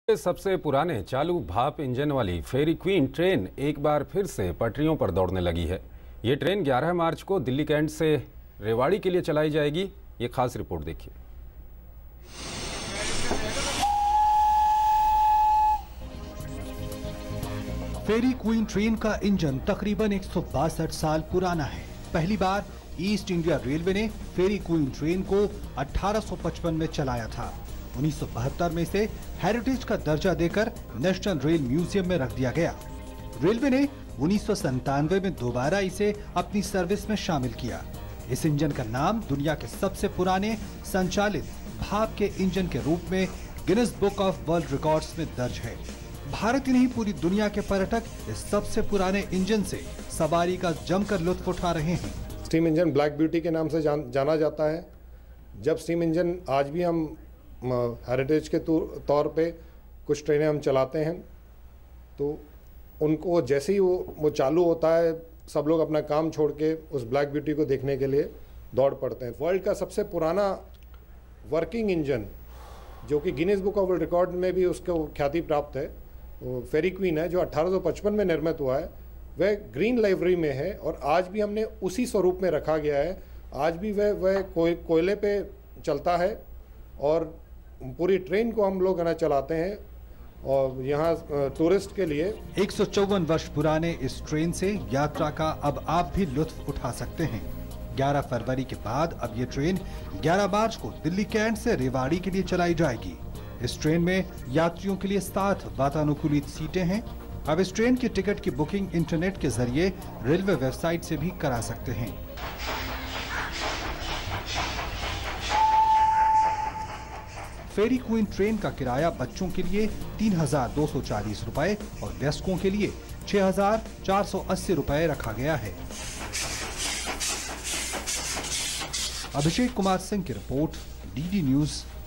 सबसे पुराने चालू भाप इंजन वाली फेरी क्वीन ट्रेन एक बार फिर से पटरियों पर दौड़ने लगी है। ये ट्रेन 11 मार्च को दिल्ली कैंट से रेवाड़ी के लिए चलाई जाएगी। ये खास रिपोर्ट देखिए। फेरी क्वीन ट्रेन का इंजन तकरीबन 162 साल पुराना है। पहली बार ईस्ट इंडिया रेलवे ने फेरी क्वीन ट्रेन को 1855 में चलाया था। 1972 में इसे हेरिटेज का दर्जा देकर नेशनल रेल म्यूजियम में रख दिया गया। रेलवे ने 1997 में दोबारा इसे अपनी सर्विस में शामिल किया। इस इंजन का नाम दुनिया के सबसे पुराने संचालित भाप के इंजन के रूप में Guinness book of world records में दर्ज है। भारत ही नहीं, पूरी दुनिया के पर्यटक इस सबसे पुराने इंजन से सवारी का जमकर लुत्फ उठा रहे हैं। स्टीम इंजन ब्लैक ब्यूटी के नाम से जाना जाता है। जब स्टीम इंजन आज भी हम हेरिटेज के तौर पे कुछ ट्रेनें हम चलाते हैं, तो उनको जैसे ही वो चालू होता है, सब लोग अपना काम छोड़ के उस ब्लैक ब्यूटी को देखने के लिए दौड़ पड़ते हैं। वर्ल्ड का सबसे पुराना वर्किंग इंजन जो कि Guinness book of world record में भी उसको ख्याति प्राप्त है, वो फेरी क्वीन है, जो 1855 में निर्मित हुआ है। वह ग्रीन लाइब्रेरी में है और आज भी हमने उसी स्वरूप में रखा गया है। आज भी वह कोयले पे चलता है और पूरी ट्रेन को हम लोग चलाते हैं और यहाँ टूरिस्ट के लिए। 154 वर्ष पुराने इस ट्रेन से यात्रा का अब आप भी लुत्फ उठा सकते हैं। 11 फरवरी के बाद अब ये ट्रेन 11 मार्च को दिल्ली कैंट से रेवाड़ी के लिए चलाई जाएगी। इस ट्रेन में यात्रियों के लिए 7 वातानुकूलित सीटें हैं। अब इस ट्रेन की टिकट की बुकिंग इंटरनेट के जरिए रेलवे वेबसाइट से भी करा सकते हैं। फेरी क्वीन ट्रेन का किराया बच्चों के लिए 3,240 रुपए और वयस्कों के लिए 6,480 रुपए रखा गया है। अभिषेक कुमार सिंह की रिपोर्ट, डीडी न्यूज।